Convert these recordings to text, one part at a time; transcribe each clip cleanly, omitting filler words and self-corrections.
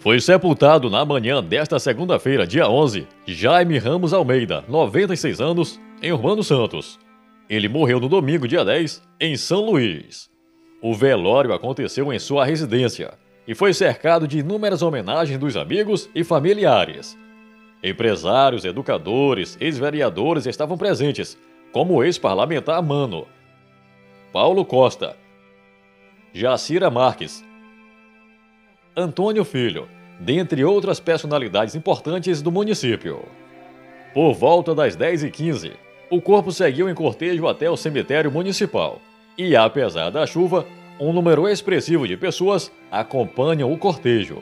Foi sepultado na manhã desta segunda-feira, dia 11, Jaime Ramos Almeida, 96 anos, em Urbano Santos. Ele morreu no domingo, dia 10, em São Luís. O velório aconteceu em sua residência e foi cercado de inúmeras homenagens dos amigos e familiares. Empresários, educadores, ex-vereadores estavam presentes, como o ex-parlamentar Mano, Paulo Costa, Jacira Marques, Antônio Filho, dentre outras personalidades importantes do município. Por volta das 10h15, o corpo seguiu em cortejo até o cemitério municipal e, apesar da chuva, um número expressivo de pessoas acompanham o cortejo.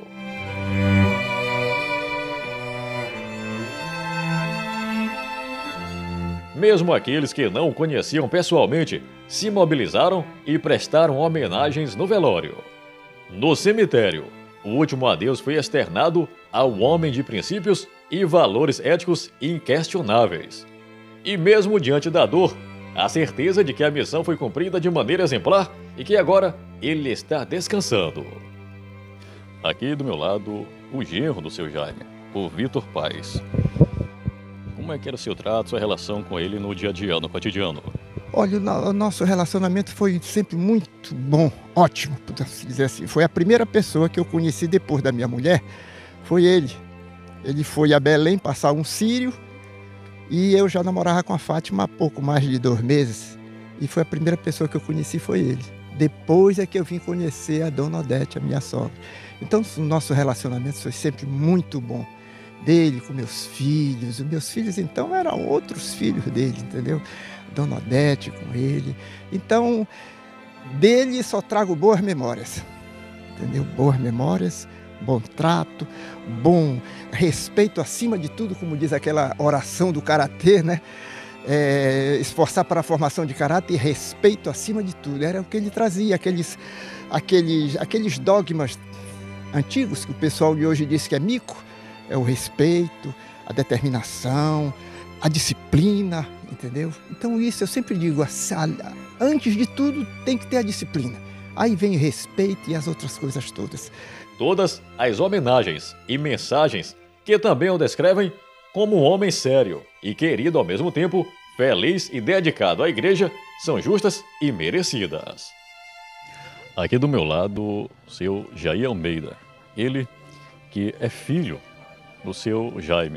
Mesmo aqueles que não o conheciam pessoalmente se mobilizaram e prestaram homenagens no velório. No cemitério, o último adeus foi externado ao homem de princípios e valores éticos inquestionáveis. E mesmo diante da dor, a certeza de que a missão foi cumprida de maneira exemplar e que agora ele está descansando. Aqui do meu lado, o genro do seu Jaime, o Vitor Paes. Como é que era o seu trato, sua relação com ele no dia a dia, no cotidiano? Olha, o nosso relacionamento foi sempre muito bom, ótimo, podemos dizer assim. Foi a primeira pessoa que eu conheci depois da minha mulher, foi ele. Ele foi a Belém passar um círio e eu já namorava com a Fátima há pouco mais de 2 meses. E foi a primeira pessoa que eu conheci, foi ele. Depois é que eu vim conhecer a dona Odete, a minha sogra. Então o nosso relacionamento foi sempre muito bom. Dele com meus filhos. Os meus filhos, então, eram outros filhos dele, entendeu? Dona Odete com ele. Então, dele só trago boas memórias, entendeu? Boas memórias, bom trato, bom respeito acima de tudo, como diz aquela oração do karatê, né? Esforçar para a formação de caráter e respeito acima de tudo. Era o que ele trazia, aqueles dogmas antigos que o pessoal de hoje diz que é mico. É o respeito, a determinação, a disciplina, entendeu? Então isso eu sempre digo, antes de tudo tem que ter a disciplina. Aí vem o respeito e as outras coisas todas. Todas as homenagens e mensagens que também o descrevem como um homem sério e querido ao mesmo tempo, feliz e dedicado à igreja, são justas e merecidas. Aqui do meu lado, o seu Jair Almeida, ele que é filho do seu Jaime.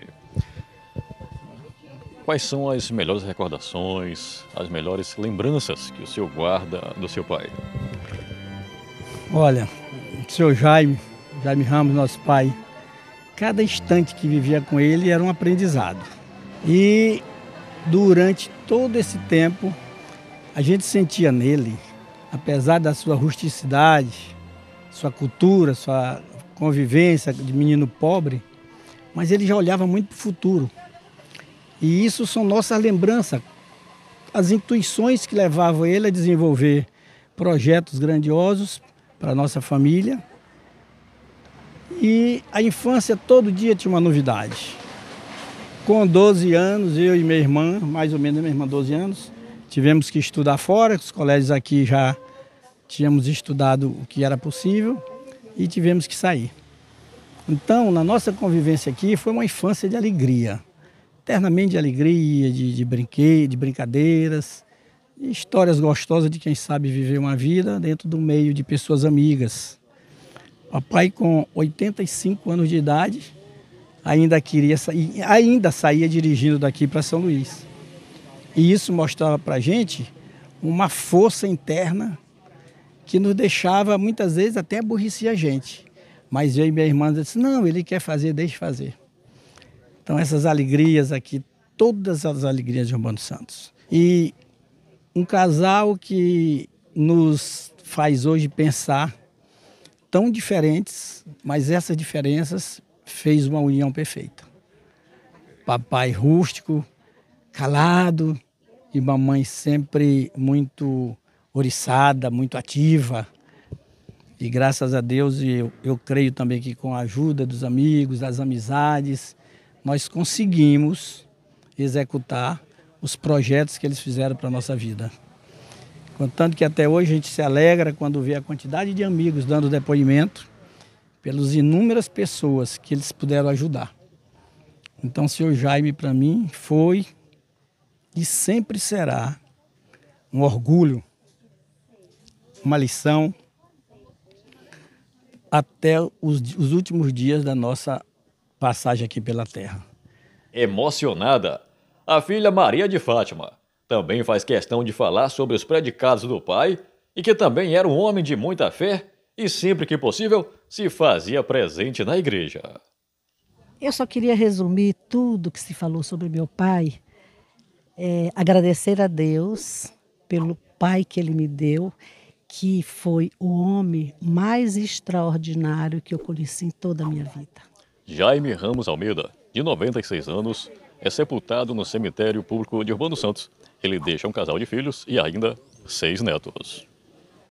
Quais são as melhores recordações, as melhores lembranças que o senhor guarda do seu pai? Olha, o seu Jaime Ramos, nosso pai, cada instante que vivia com ele era um aprendizado. E durante todo esse tempo, a gente sentia nele, apesar da sua rusticidade, sua cultura, sua convivência de menino pobre, mas ele já olhava muito para o futuro. E isso são nossas lembranças, as intuições que levavam ele a desenvolver projetos grandiosos para a nossa família. E a infância todo dia tinha uma novidade. Com 12 anos, eu e minha irmã, mais ou menos minha irmã 12 anos, tivemos que estudar fora, os colégios aqui já tínhamos estudado o que era possível e tivemos que sair. Então, na nossa convivência aqui, foi uma infância de alegria, eternamente de alegria, de brinquedos, de brincadeiras, de histórias gostosas de quem sabe viver uma vida dentro do meio de pessoas amigas. Papai, com 85 anos de idade, ainda saía dirigindo daqui para São Luís. E isso mostrava para a gente uma força interna que nos deixava, muitas vezes, até aborrecer a gente. Mas eu e minha irmã disse, não, ele quer fazer, deixe fazer. Então essas alegrias aqui, todas as alegrias de Urbano Santos. E um casal que nos faz hoje pensar tão diferentes, mas essas diferenças fez uma união perfeita. Papai rústico, calado, e mamãe sempre muito oriçada, muito ativa. E graças a Deus, eu creio também que com a ajuda dos amigos, das amizades, nós conseguimos executar os projetos que eles fizeram para a nossa vida. Contanto que até hoje a gente se alegra quando vê a quantidade de amigos dando depoimento pelas inúmeras pessoas que eles puderam ajudar. Então, o senhor Jaime, para mim, foi e sempre será um orgulho, uma lição, até os últimos dias da nossa passagem aqui pela terra. Emocionada, a filha Maria de Fátima também faz questão de falar sobre os predicados do pai e que também era um homem de muita fé e sempre que possível se fazia presente na igreja. Eu só queria resumir tudo que se falou sobre meu pai, agradecer a Deus pelo pai que ele me deu, que foi o homem mais extraordinário que eu conheci em toda a minha vida. Jaime Ramos Almeida, de 96 anos, é sepultado no cemitério público de Urbano Santos. Ele deixa um casal de filhos e ainda 6 netos.